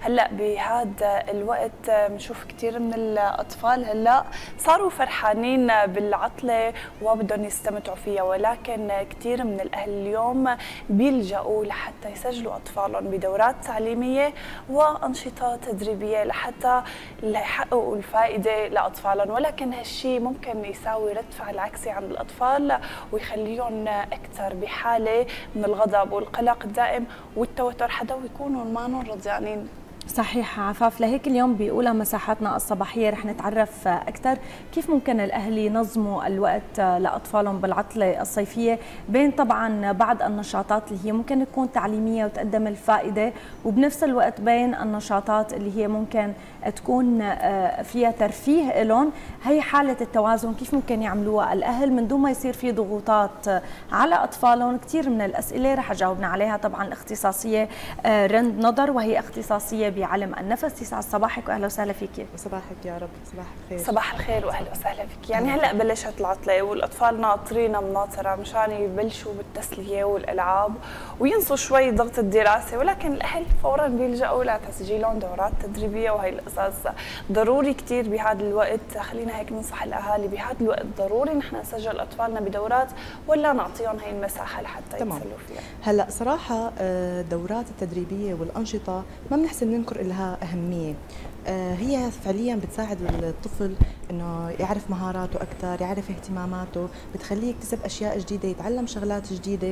هلا بهذا الوقت بنشوف كثير من الاطفال هلا صاروا فرحانين بالعطله وبدهم يستمتعوا فيها، ولكن كثير من الاهل اليوم بيلجأوا لحتى يسجلوا اطفالهم بدورات تعليميه وانشطه تدريبيه لحتى يحققوا الفائده لاطفالهم، ولكن هالشيء ممكن يساوي رد فعل عكسي عند الاطفال ويخليهم اكثر بحاله من الغضب والقلق الدائم والتوتر حتى يكونوا ما رضيانين. صحيح عفاف، لهيك اليوم بأولى مساحاتنا الصباحية رح نتعرف أكثر كيف ممكن الأهل ينظموا الوقت لأطفالهم بالعطلة الصيفية، بين طبعا بعض النشاطات اللي هي ممكن تكون تعليمية وتقدم الفائدة، وبنفس الوقت بين النشاطات اللي هي ممكن تكون فيها ترفيه لهم. هي حالة التوازن كيف ممكن يعملوها الأهل من دون ما يصير في ضغوطات على أطفالهم. كثير من الأسئلة رح جاوبنا عليها طبعا الاختصاصية رند نضر، وهي اختصاصية بعلم النفس. يسعد صباحك واهلا وسهلا فيك. صباحك يا رب. صباح الخير. صباح الخير واهلا وسهلا فيك. يعني هلا بلشت العطله والاطفال ناطرين مناطره مشان يبلشوا بالتسليه والالعاب وينسوا شوي ضغط الدراسه، ولكن الاهل فورا بيلجأوا لتسجيلهم دورات تدريبيه، وهي القصص ضروري كثير بهذا الوقت. خلينا هيك ننصح الاهالي بهذا الوقت ضروري نحن نسجل اطفالنا بدورات ولا نعطيهم هي المساحه لحتى يتسلوا فيها. هلا صراحه الدورات التدريبيه والانشطه ما بنحسن ننكر لها اهميه. هي فعليا بتساعد الطفل انه يعرف مهاراته اكثر، يعرف اهتماماته، بتخليه يكتسب اشياء جديده، يتعلم شغلات جديده.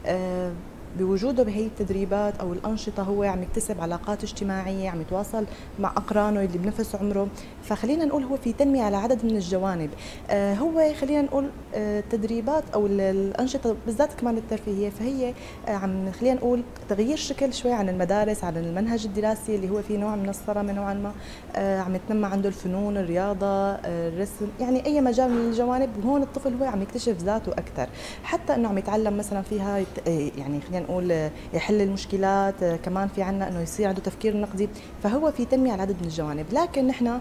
بوجوده بهي التدريبات او الانشطه هو عم يكتسب علاقات اجتماعيه، عم يتواصل مع اقرانه اللي بنفس عمره. فخلينا نقول هو في تنميه على عدد من الجوانب. هو خلينا نقول التدريبات او الانشطه بالذات كمان الترفيهيه، فهي عم خلينا نقول تغيير شكل شوي عن المدارس، عن المنهج الدراسي اللي هو في نوع من الصرامه نوعا ما. عم يتنمى عنده الفنون، الرياضه، الرسم، يعني اي مجال من الجوانب. وهون الطفل هو عم يكتشف ذاته اكثر، حتى انه عم يتعلم مثلا فيها يعني خلينا نقول يحل المشكلات. كمان في عنا انه يصير عنده تفكير نقدي، فهو في تنميه على عدد من الجوانب. لكن نحن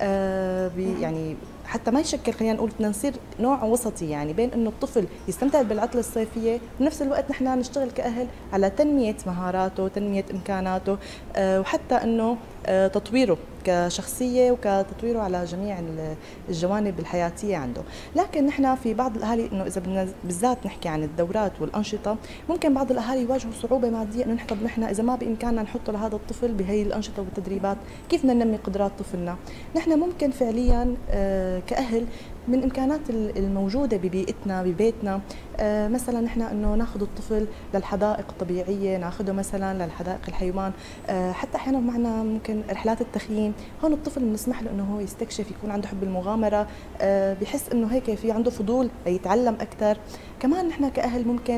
يعني حتى ما يشكل خلينا نقول بدنا نصير نوع وسطي، يعني بين انه الطفل يستمتع بالعطله الصيفيه بنفس الوقت نحن نشتغل كاهل على تنميه مهاراته، تنميه امكاناته، وحتى انه تطويره كشخصيه وكتطويره على جميع الجوانب الحياتيه عنده. لكن نحن في بعض الاهالي انه اذا بدنا بالذات نحكي عن الدورات والانشطه، ممكن بعض الاهالي يواجهوا صعوبه ماديه انه نحن اذا ما بامكاننا نحطه لهذا الطفل بهي الانشطه والتدريبات، كيف بدنا ننمي قدرات طفلنا؟ نحن ممكن فعليا كاهل من الامكانات الموجوده ببيئتنا ببيتنا، مثلا نحن انه ناخذ الطفل للحدائق الطبيعيه، ناخذه مثلا للحدائق الحيوان، حتى احيانا معنا ممكن رحلات التخييم. هون الطفل بنسمح له انه هو يستكشف، يكون عنده حب المغامره، بحس انه هيك في عنده فضول يتعلم اكثر. كمان نحن كاهل ممكن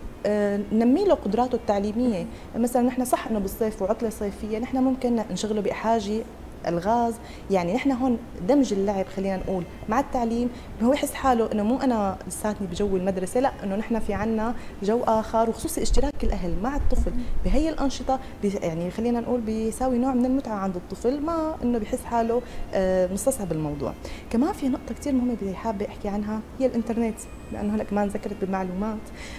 ننمي له قدراته التعليميه. مثلا نحن صح انه بالصيف وعطله صيفيه نحن ممكن نشغله باحاجي الغاز، يعني نحن هون دمج اللعب خلينا نقول مع التعليم، هو يحس حاله انه مو انا لساتني بجو المدرسه، لا انه نحن في عنا جو اخر. وخصوصي اشتراك الاهل مع الطفل بهي الانشطه يعني خلينا نقول بيساوي نوع من المتعه عند الطفل، ما انه بيحس حاله مستصعب الموضوع. كمان في نقطه كثير مهمه بدي حابه احكي عنها، هي الانترنت، لانه هلا كمان ذكرت بالمعلومات.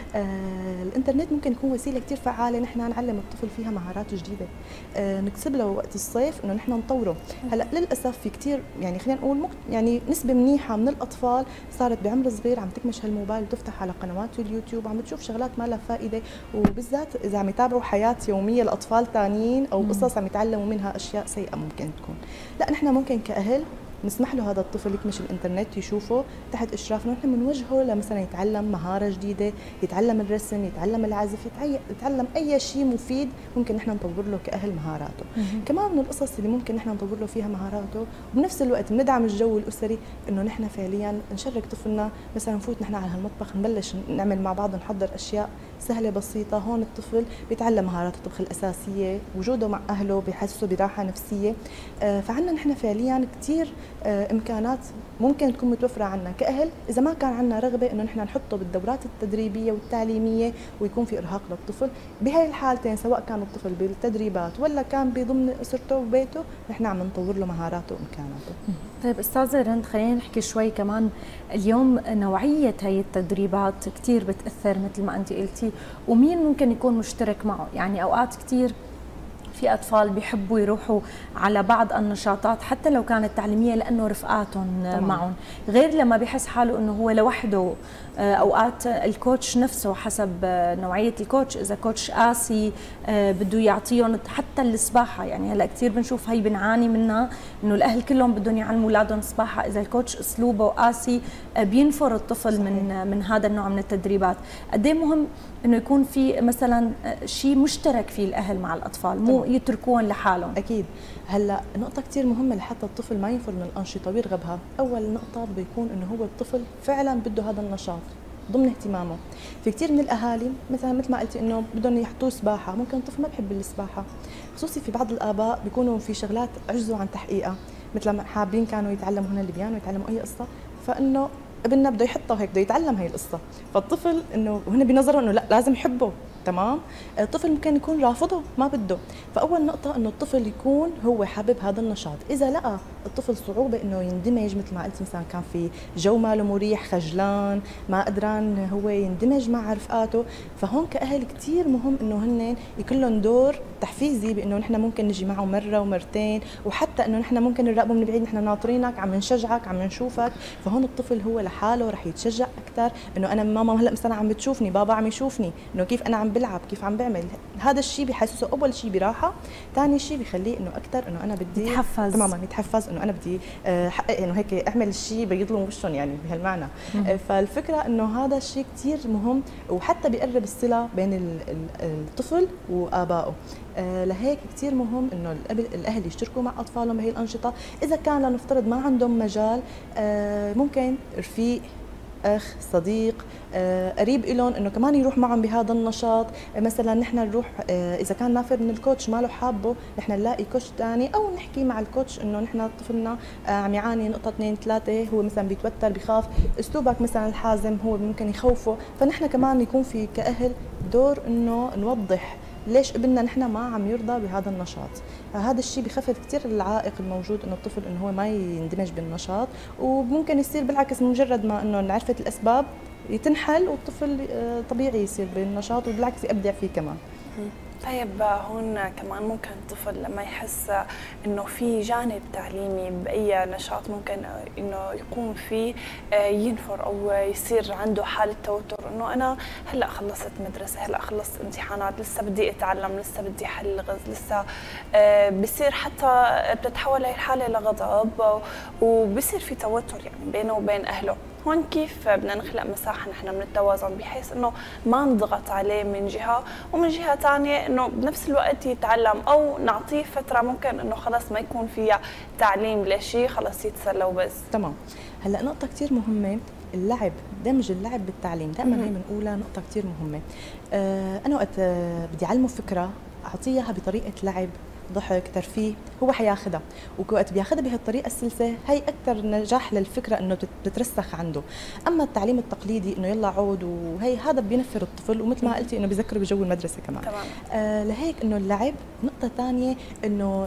الانترنت ممكن يكون وسيله كثير فعاله نحن نعلم الطفل فيها مهارات جديده، نكسب له وقت الصيف انه نحن نطوره. هلا للاسف في كثير يعني خلينا نقول يعني نسبه منيحه من الاطفال صارت بعمر صغير عم تكمش هالموبايل وتفتح على قنوات اليوتيوب وعم تشوف شغلات ما لها فائده، وبالذات اذا عم يتابعوا حياه يوميه لاطفال ثانيين او قصص عم يتعلموا منها اشياء سيئه ممكن تكون. لا نحن ممكن كاهل نسمح له هذا الطفل يكمش الانترنت يشوفه تحت اشرافنا، نحن بنوجهه لمثلا يتعلم مهاره جديده، يتعلم الرسم، يتعلم العزف، يتعلم اي شيء مفيد ممكن نحن نطور له كاهل مهاراته. كمان من القصص اللي ممكن نحن نطور له فيها مهاراته وبنفس الوقت بندعم الجو الاسري، انه نحن فعليا نشارك طفلنا، مثلا نفوت نحن على هالمطبخ نبلش نعمل مع بعض، نحضر اشياء سهله بسيطه. هون الطفل بيتعلم مهارات الطبخ الاساسيه، وجوده مع اهله بيحسسه براحه نفسيه. فعنا نحن فعليا كثير امكانات ممكن تكون متوفره عنا كاهل، اذا ما كان عنا رغبه انه نحن نحطه بالدورات التدريبيه والتعليميه ويكون في ارهاق للطفل. بهي الحالتين سواء كان الطفل بالتدريبات ولا كان بضمن اسرته وبيته، نحن عم نطور له مهاراته وامكاناته. طيب استاذه رند، خلينا نحكي شوي كمان اليوم نوعيه هي التدريبات كثير بتاثر مثل ما انت قلتي، ومين ممكن يكون مشترك معه؟ يعني اوقات كثير في أطفال بيحبوا يروحوا على بعض النشاطات حتى لو كانت تعليمية لأنه رفقاتهم معهم، غير لما بيحس حاله أنه هو لوحده. أوقات الكوتش نفسه حسب نوعية الكوتش، إذا كوتش قاسي بده يعطيهم حتى السباحة. يعني هلا كثير بنشوف هي بنعاني منها إنه الأهل كلهم بدهم يعلموا أولادهم سباحة، إذا الكوتش أسلوبه قاسي بينفر الطفل من هذا النوع من التدريبات. قد ايه مهم انه يكون في مثلا شيء مشترك فيه الاهل مع الاطفال، مو يتركوهم لحالهم. اكيد. هلا نقطه كثير مهمه لحتى الطفل ما ينفر من الانشطه ويرغبها. اول نقطه بيكون انه هو الطفل فعلا بده هذا النشاط ضمن اهتمامه. في كثير من الاهالي مثل ما قلتي انه بدهم يحطوه سباحه، ممكن الطفل ما بحب السباحه، خصوصي في بعض الاباء بيكونوا في شغلات عجزوا عن تحقيقها، مثل ما حابين كانوا يتعلموا هنا البيانو، يتعلموا اي قصه، فانه ابننا بده يحطه هيك، بده يتعلم هي القصه، فالطفل انه وهنا بنظره انه لا لازم يحبه، تمام؟ الطفل ممكن يكون رافضه ما بده، فاول نقطه انه الطفل يكون هو حابب هذا النشاط. اذا لقى الطفل صعوبه انه يندمج، مثل ما قلت مثلا كان في جو ماله مريح، خجلان، ما قدران هو يندمج مع رفقاته، فهون كاهل كثير مهم انه هن يكون لهم دور تحفيزي، بانه نحن ممكن نجي معه مره ومرتين، وحتى انه نحن ممكن نراقبه من بعيد، نحن ناطرينك، عم نشجعك، عم نشوفك. فهون الطفل هو لحاله رح يتشجع اكثر، انه انا ماما هلا مثلا عم بتشوفني، بابا عم يشوفني، انه كيف انا عم بلعب، كيف عم بعمل. هذا الشيء بحسسه اول شيء براحه، ثاني شيء بخليه انه اكثر انه انا بدي يتحفز، تماما يتحفز انه انا بدي حقق انه هيك اعمل الشيء بيض لهم وشهم، يعني بهالمعنى. فالفكره انه هذا الشيء كثير مهم، وحتى بيقرب الصله بين الطفل وابائه. لهيك كثير مهم انه الاهل يشتركوا مع اطفالهم بهي الانشطه. اذا كان لنفترض ما عندهم مجال، ممكن رفيق، اخ، صديق، قريب لهم انه كمان يروح معهم بهذا النشاط. مثلا نحن نروح، اذا كان نافر من الكوتش ما له حابه، نحن نلاقي كوتش ثاني، او نحكي مع الكوتش انه نحن طفلنا عم يعاني نقطه 2 3، هو مثلا بيتوتر، بخاف، اسلوبك مثلا الحازم هو ممكن يخوفه، فنحن كمان يكون في كاهل دور انه نوضح ليش ابننا نحن ما عم يرضى بهذا النشاط. هذا الشيء بخفف كثير العائق الموجود انه الطفل انه هو ما يندمج بالنشاط، وممكن يصير بالعكس مجرد ما انه عرفت الاسباب تنحل، والطفل طبيعي يصير بالنشاط، وبالعكس يبدع فيه كمان. طيب هون كمان ممكن الطفل لما يحس انه في جانب تعليمي باي نشاط ممكن انه يقوم فيه ينفر او يصير عنده حاله توتر، انه انا هلا خلصت مدرسه، هلا خلصت امتحانات، لسه بدي اتعلم، لسه بدي حل لغز، لسه بصير حتى بتتحول هي الحاله لغضب، وبصير في توتر يعني بينه وبين اهله. هون كيف بدنا نخلق مساحه نحن من التوازن، بحيث انه ما نضغط عليه من جهه، ومن جهه ثانيه انه بنفس الوقت يتعلم، او نعطيه فتره ممكن انه خلص ما يكون فيها تعليم لشيء، خلص يتسلى وبس. تمام. هلا نقطه كثير مهمه، اللعب، دمج اللعب بالتعليم، دائما هي بنقولها نقطه كثير مهمه. انا وقت بدي اعلمه فكره، اعطيه اياها بطريقه لعب، ضحك، ترفيه، هو حياخذها، ووقت بياخذها بهالطريقه السلسه هي اكثر نجاح للفكره انه تترسخ عنده. اما التعليم التقليدي انه يلا عود وهي، هذا بينفر الطفل، ومثل ما قلتي انه بيذكره بجو المدرسه كمان. تمام. لهيك انه اللعب. نقطه ثانيه انه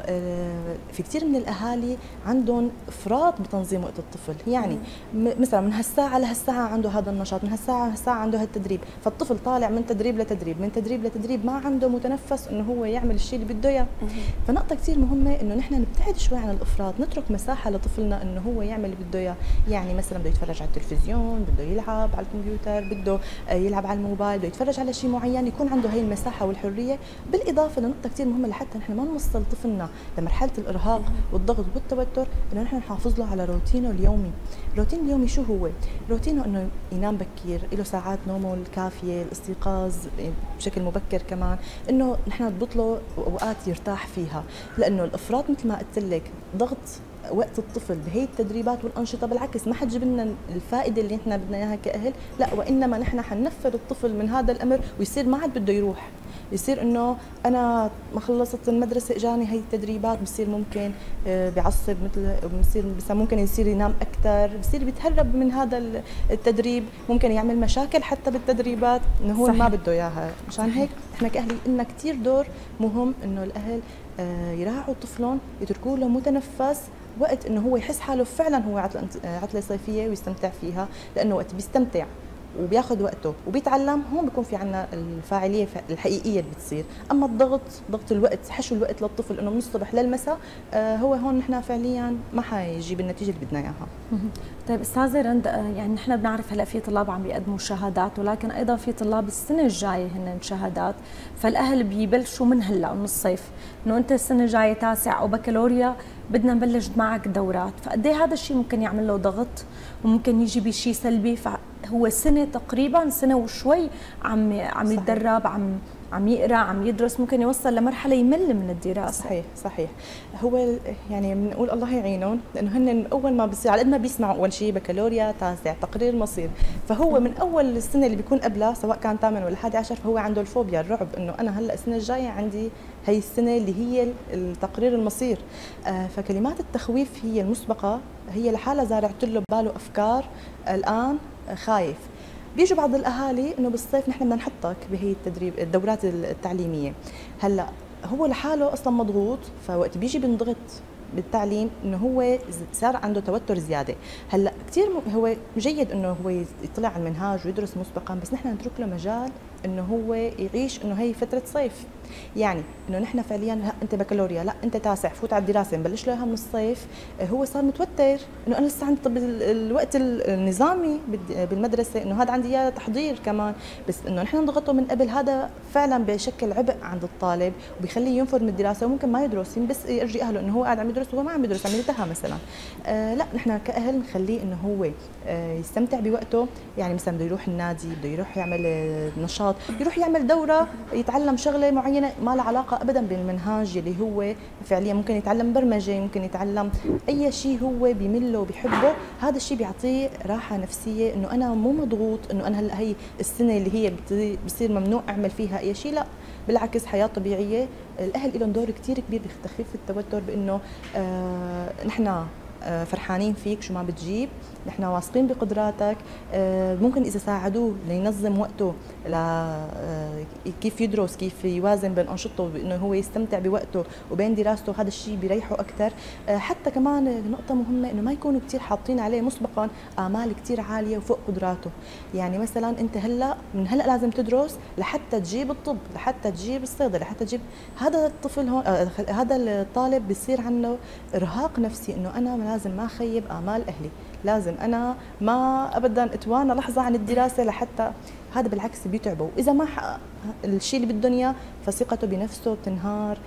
في كثير من الاهالي عندهم افراط بتنظيم وقت الطفل، يعني مثلا من هالساعه لهالساعه عنده هذا النشاط، من هالساعه لهالساعه عنده هالتدريب، فالطفل طالع من تدريب لتدريب، من تدريب لتدريب، ما عنده متنفس انه هو يعمل الشيء اللي بده اياه. فنقطة كثير مهمة انه نحن نبتعد شوي عن الافراط، نترك مساحة لطفلنا انه هو يعمل اللي بده اياه، يعني مثلا بده يتفرج على التلفزيون، بده يلعب على الكمبيوتر، بده يلعب على الموبايل، بده يتفرج على شيء معين، يكون عنده هي المساحة والحرية. بالاضافة لنقطة كثير مهمة لحتى نحن ما نوصل طفلنا لمرحلة الارهاق والضغط والتوتر، انه نحن نحافظ له على روتينه اليومي. الروتين اليومي شو هو؟ روتينه انه ينام بكير، له ساعات نومه الكافية، الاستيقاظ بشكل مبكر كمان، انه نحن نضبط له اوقات يرتاح فيها، لانه الافراط مثل ما قلت لك ضغط وقت الطفل بهي التدريبات والانشطه بالعكس ما حتجيب لنا الفائده اللي نحن بدنا اياها كاهل، لا وانما نحن حننفر الطفل من هذا الامر، ويصير ما عاد بده يروح، يصير انه انا ما خلصت المدرسه اجاني هي التدريبات، بصير ممكن بيعصب، بصير ممكن يصير ينام اكثر، بصير بيتهرب من هذا التدريب، ممكن يعمل مشاكل حتى بالتدريبات، انه هو ما بده اياها. مشان هيك احنا كاهل لنا كثير دور مهم انه الاهل يراعوا طفلهم، يتركوا له متنفس وقت انه هو يحس حاله فعلا هو عطله صيفيه ويستمتع فيها، لانه وقت بيستمتع وبياخذ وقته وبيتعلم، هون بيكون في عنا الفاعليه الحقيقيه اللي بتصير. اما ضغط الوقت، حشو الوقت للطفل انه من الصبح للمساء، هو هون نحن فعليا ما حيجيب النتيجه اللي بدنا اياها. طيب استاذه رند، يعني نحن بنعرف هلا في طلاب عم بيقدموا شهادات، ولكن ايضا في طلاب السنه الجايه هن شهادات، فالاهل بيبلشوا من هلا من الصيف انه انت السنه الجايه تاسع او بكالوريا بدنا نبلش معك دورات، فقد ايه هذا الشيء ممكن يعمل له ضغط وممكن يجي بشيء سلبي؟ فهو سنه تقريبا، سنه وشوي عم يتدرب، عم يقرا، عم يدرس، ممكن يوصل لمرحله يمل من الدراسه. صحيح. هو يعني بنقول الله يعينهم، لانه هن اول ما بصير على قد ما بيسمعوا اول شيء بكالوريا تاسع تقرير مصير، فهو من اول السنه اللي بيكون قبلها سواء كان ثامن ولا 11 فهو عنده الفوبيا، الرعب، انه انا هلا السنه الجايه عندي هي السنه اللي هي التقرير المصير. فكلمات التخويف هي المسبقه هي لحالها زارعت له بباله افكار الان خايف. بيجوا بعض الاهالي انه بالصيف نحن بدنا نحطك بهي الدورات التعليميه. هلا هو لحاله اصلا مضغوط، فوقت بيجي بينضغط بالتعليم انه هو صار عنده توتر زياده. هلا كثير هو جيد انه هو يطلع على المنهاج ويدرس مسبقا، بس نحن نترك له مجال انه هو يعيش انه هي فتره صيف. يعني انه نحن فعليا لا انت بكالوريا، لا انت تاسع، فوت على الدراسه نبلش له اياها من الصيف. هو صار متوتر انه انا لسه عندي طب الوقت النظامي بالمدرسه، انه هذا عندي اياه تحضير كمان، بس انه نحن نضغطه من قبل هذا فعلا بشكل عبء عند الطالب وبيخليه ينفر من الدراسه وممكن ما يدرس، بس يرجي اهله انه هو قاعد عم يدرس وهو ما عم يدرس، عم يلتهى مثلا. لا نحن كاهل نخليه انه هو يستمتع بوقته. يعني مثلا بده يروح النادي، بده يروح يعمل نشاط، يروح يعمل دوره، يتعلم شغله معينه ما لها علاقه ابدا بالمنهاج اللي هو فعليا ممكن يتعلم برمجه، ممكن يتعلم اي شيء هو بيمله وبيحبه. هذا الشيء بيعطيه راحه نفسيه انه انا مو مضغوط، انه انا هلا هي السنه اللي هي بصير ممنوع اعمل فيها اي شيء، لا بالعكس حياه طبيعيه. الاهل لهم دور كثير كبير بتخفيف التوتر، بانه نحن فرحانين فيك شو ما بتجيب، نحن واثقين بقدراتك. ممكن اذا ساعدوه لينظم وقته كيف يدرس، كيف يوازن بين انشطته، انه هو يستمتع بوقته وبين دراسته، هذا الشيء بيريحه اكثر. حتى كمان نقطه مهمه انه ما يكونوا كثير حاطين عليه مسبقا امال كثير عاليه وفوق قدراته. يعني مثلا انت هلا من هلا لازم تدرس لحتى تجيب الطب، لحتى تجيب الصيدله، لحتى تجيب. هذا الطفل هون هذا الطالب بصير عنده ارهاق نفسي، انه انا لازم ما اخيب امال اهلي، لازم انا ما ابدا اتوانى لحظه عن الدراسه لحتى. هذا بالعكس بيتعبه، واذا ما حقق الشيء اللي بدهم اياه فثقته بنفسه بتنهار.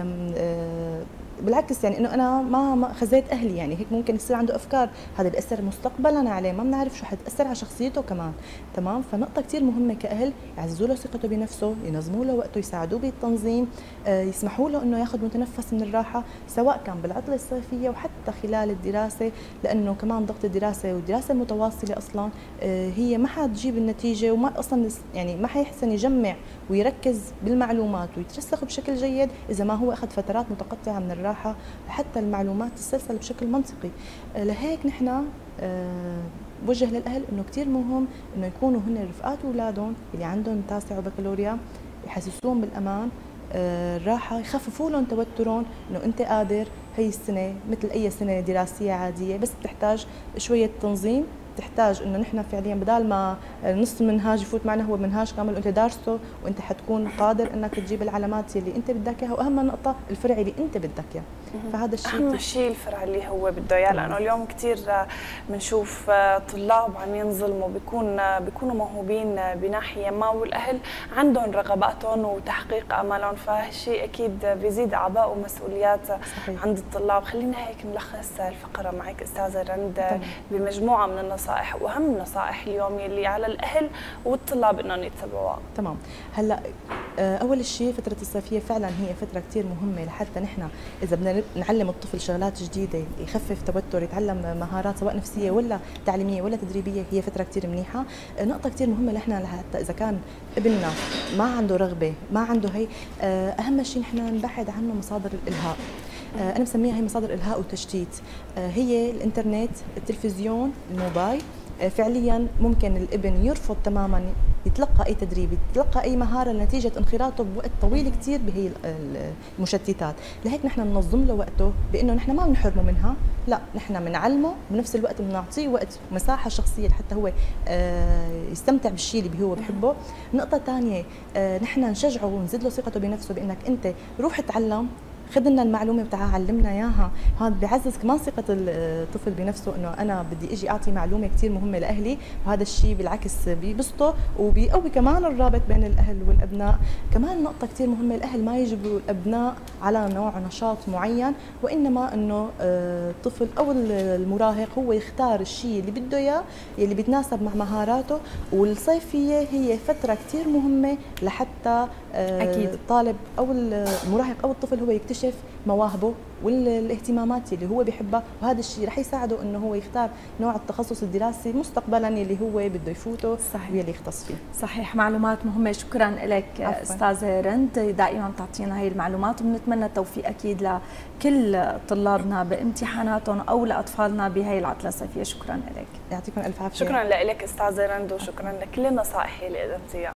بالعكس يعني انه انا ما خزيت اهلي، يعني هيك ممكن يصير عنده افكار، هذا بياثر مستقبلا عليه، ما بنعرف شو حتاثر على شخصيته كمان. تمام. فنقطه كثير مهمه كاهل يعززوا له ثقته بنفسه، ينظموا له وقته، يساعدوه بالتنظيم، يسمحوا له انه ياخذ متنفس من الراحه سواء كان بالعطله الصيفيه وحتى خلال الدراسه، لانه كمان ضغط الدراسه والدراسه المتواصله اصلا هي ما حتجيب النتيجه، وما اصلا يعني ما حيحسن يجمع ويركز بالمعلومات ويترسخ بشكل جيد اذا ما هو اخذ فترات متقطعه من الراحه لحتى المعلومات تتسلسل بشكل منطقي. لهيك نحن بوجه للاهل انه كثير مهم انه يكونوا هن رفقات اولادهم اللي عندهم تاسع وبكالوريا، يحسسوهم بالامان، الراحه، يخففوا لهم توترهم، انه انت قادر. هي السنه مثل اي سنه دراسيه عاديه، بس بتحتاج شويه تنظيم، تحتاج انه نحن فعليا بدال ما نص المنهاج يفوت معنا هو منهاج كامل وانت دارسه وانت حتكون قادر انك تجيب العلامات اللي انت بدك اياها، واهم نقطه الفرع اللي انت بدك اياه. فهذا الشيء اهم شيء الفرع اللي هو بده اياه، لانه اليوم كثير بنشوف طلاب عم ينظلموا، بيكونوا موهوبين بناحيه ما، والاهل عندهم رغباتهم وتحقيق امالهم، فهالشيء اكيد بيزيد اعباء ومسؤوليات عند الطلاب. خلينا هيك نلخص الفقره معك استاذه رند بمجموعه من النصائح، واهم النصائح اليوم اللي على الاهل والطلاب انهم يتبعوها. تمام. هلا اول شيء فتره الصيفيه فعلا هي فتره كثير مهمه لحتى نحن اذا بدنا نعلم الطفل شغلات جديده، يخفف توتر، يتعلم مهارات سواء نفسيه ولا تعليميه ولا تدريبيه، هي فتره كثير منيحه. نقطه كثير مهمه لحنا حتى اذا كان ابننا ما عنده رغبه، ما عنده هي، اهم شيء نحن نبعد عنه مصادر الالهاء. انا بسميها هي مصادر الهاء وتشتيت. هي الانترنت، التلفزيون، الموبايل. فعليا ممكن الابن يرفض تماما يتلقى اي تدريب، يتلقى اي مهاره نتيجه انخراطه بوقت طويل كثير بهي المشتتات. لهيك نحن بننظم له وقته بانه نحن ما بنحرمه منها، لا نحن بنعلمه بنفس الوقت بنعطيه وقت مساحه شخصيه لحتى هو يستمتع بالشيء اللي هو بحبه. نقطه ثانيه نحن نشجعه ونزيد له ثقته بنفسه بانك انت روح اتعلم، خذ لنا المعلومه بتاعها علمنا اياها. هذا بيعزز كمان ثقه الطفل بنفسه انه انا بدي اجي اعطي معلومه كثير مهمه لاهلي، وهذا الشيء بالعكس بيبسطه وبيقوي كمان الرابط بين الاهل والابناء. كمان نقطه كثير مهمه، الاهل ما يجبروا الابناء على نوع نشاط معين، وانما انه الطفل او المراهق هو يختار الشيء اللي بده اياه اللي بيتناسب مع مهاراته. والصيفيه هي فتره كثير مهمه لحتى أكيد. الطالب او المراهق او الطفل هو يكتشف مواهبه والاهتمامات اللي هو بيحبها، وهذا الشيء رح يساعده انه هو يختار نوع التخصص الدراسي مستقبلا اللي هو بده يفوته واللي يختص فيه. صحيح، معلومات مهمه، شكرا لك استاذه رند، دائما بتعطينا هي المعلومات، وبنتمنى التوفيق اكيد لكل طلابنا بامتحاناتهم او لاطفالنا بهي العطله الصيفيه. شكرا لك. يعطيكم الف عافيه. شكرا لك استاذه رند، وشكرا لكل النصائح اللي قدمتيها.